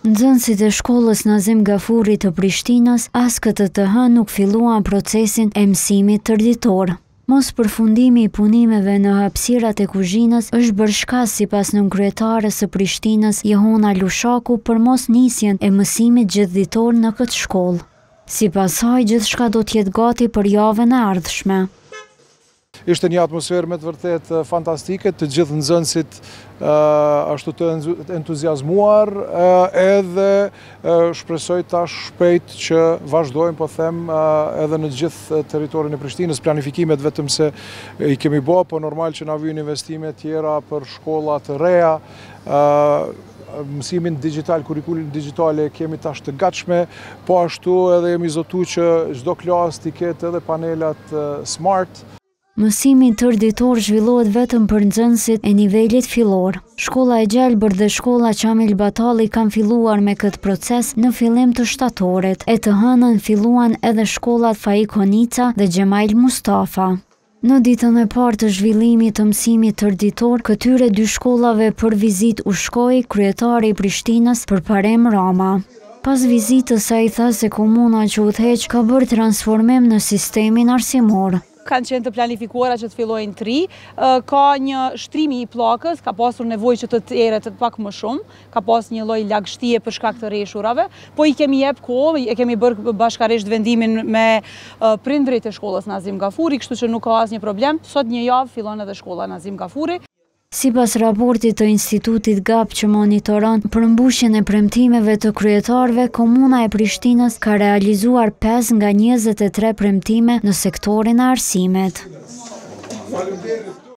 Nxënësit e shkollës Nazim Gafuri të Prishtinës as këtë të hënë nuk filluan procesin e mësimit tërditor. Mos përfundimi i punimeve në hapësirat e kuzhinës është bërë shkas sipas nënkryetares së Prishtinës Jehona Lushaku për mos nisjen e mësimit gjithditor në këtë shkollë. Sipas saj gjithçka do të jetë gati për javën e ardhshme. Ishte një atmosferë me të vërtet fantastike, të gjithë nxënësit ashtu të entuziazmuar edhe shpresoj tash shpejt që vazhdojmë, po them, edhe në gjithë territorin e Prishtinës, planifikimet vetëm se i kemi bërë, po normal që na vijnë investime tjera për shkolla të reja, mësimin digital, kurrikulin digitale kemi tash të gatshme, po ashtu edhe jemi zotu që çdo klasë të ketë edhe panelat smart. Mësimi tërditor zhvillohet vetëm për nxënësit e nivelit fillor. Shkolla e Gjelbër dhe shkolla Qamil Batalli kanë filluar me këtë proces në fillim të shtatorit. E të hënën filluan edhe shkollat Faik Honica dhe Gjemail Mustafa. Në ditën e parë të zhvillimit të mësimit tërditor, këtyre dy shkollave për vizitë u shkoi kryetari i Prishtinës Përparem Rama. Pas vizitës ai tha se komuna që udhëheq ka bërë transformim në sistemin arsimor. Kanë qenë të planifikuara që të fillojnë 3, ka një shtrimi i pllakës, ka pasur nevojë që të erët pak më shumë, ka pas një lloj lagështie për shkak të rreshurave, po i kemi jep kohë, e kemi bërë bashkërisht vendimin me prindrit e shkollës Nazim Gafuri, kështu që nuk ka asnjë problem. Sot një javë fillon edhe shkolla Nazim Gafuri. Sipas raportit të Institutit GAP që monitoron përmbushjen e premtimeve të kryetarëve, komuna e Prishtinës ka realizuar 5 nga 23 premtime në sektorin e arsimit.